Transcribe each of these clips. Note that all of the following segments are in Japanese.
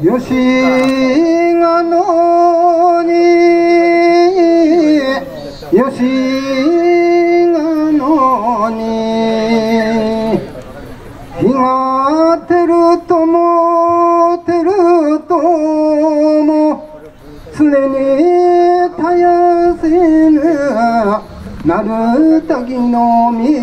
よしがのによしがのに日が照るとも照るとも常に絶やせぬなるたきの水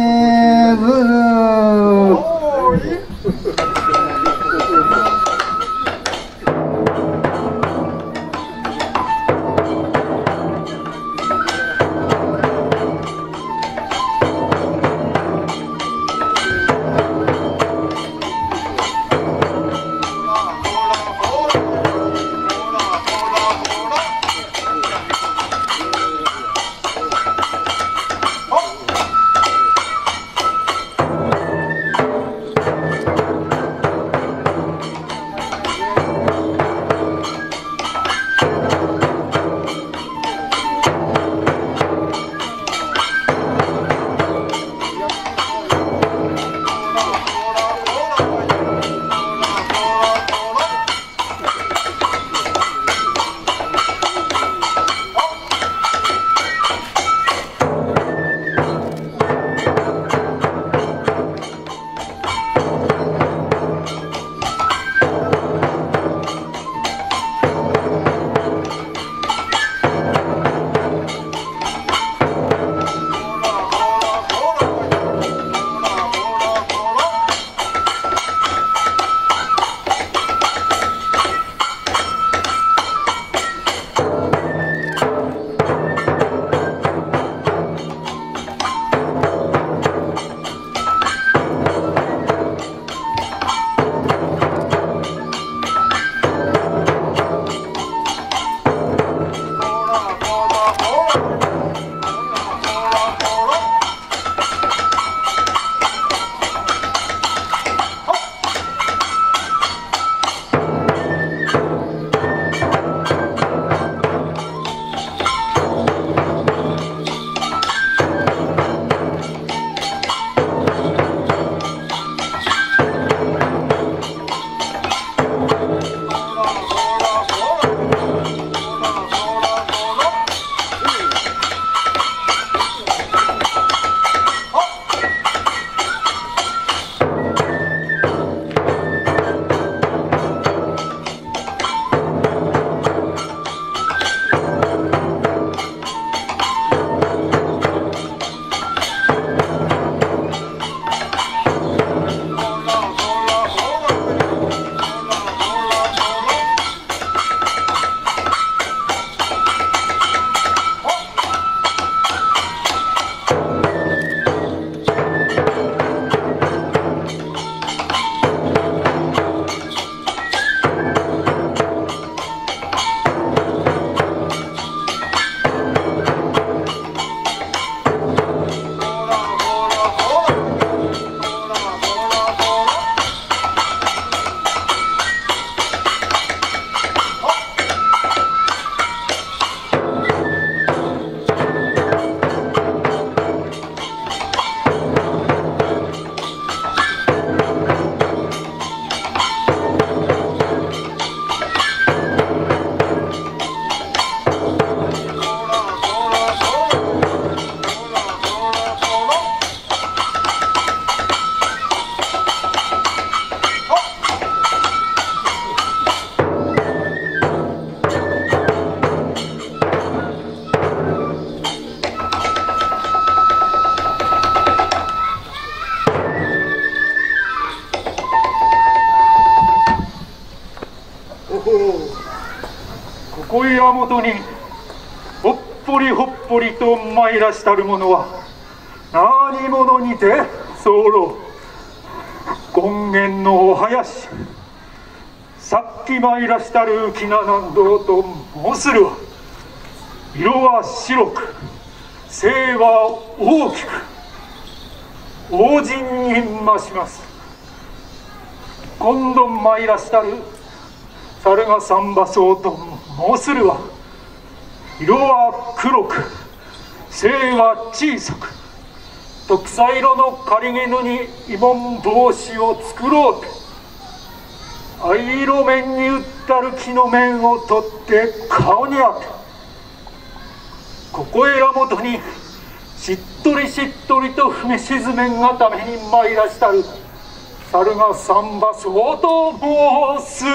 ここ岩本にほっぽりほっぽりと参らしたる者は何者にて候権現のお林さっき参らしたる浮名南道と申するは色は白く性は大きく王人に増します。今度参らしたる猿が三馬荘と申するは色は黒く性は小さく徳彩色の狩衣に慰問帽子を作ろうと灰色面に打ったる木の面を取って顔に当て、ここへら元にしっとりしっとりと踏み沈めんがために参らしたる猿が三馬そうと申す。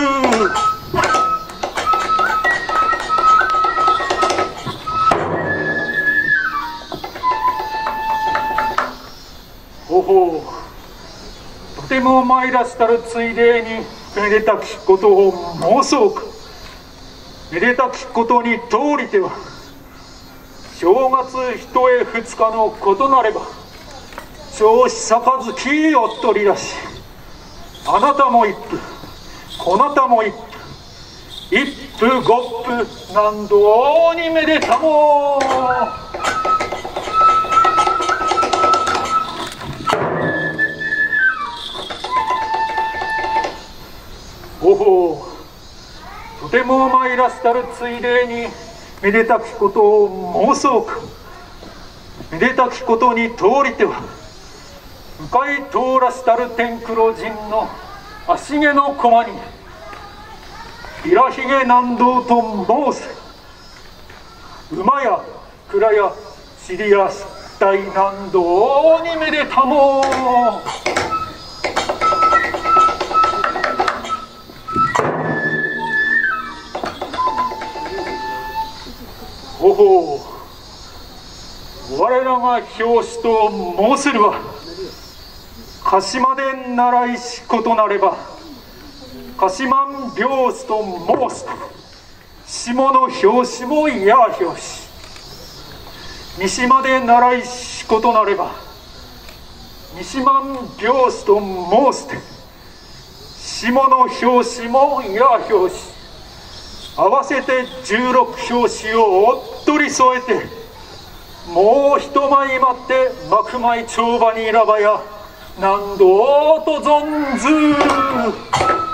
ほほう、とても参らしたるついでにめでたきことを申そうか。めでたきことに通りては、正月一重二日のことなれば銚子杯を取り出し、あなたも一夫、こなたも一夫、一夫五夫何度にめでたも。おほう、とても参らしたるついでにめでたきことを申そうか。めでたきことに通りては、向かい通らしたる天黒神の足毛の駒に平ひげ南道と申す。馬や蔵や尻や失態南道にめでたも。ほほう、我らが表紙と申するは、鹿島で習いしことなれば鹿島拍子と申す。下の表紙もや表紙、西まで習いしことなれば西万拍子と申すて、下の表紙もや表紙、合わせて16表紙をおっとり添えて、もう一枚待って幕前帳場にいらばや何度と存ず。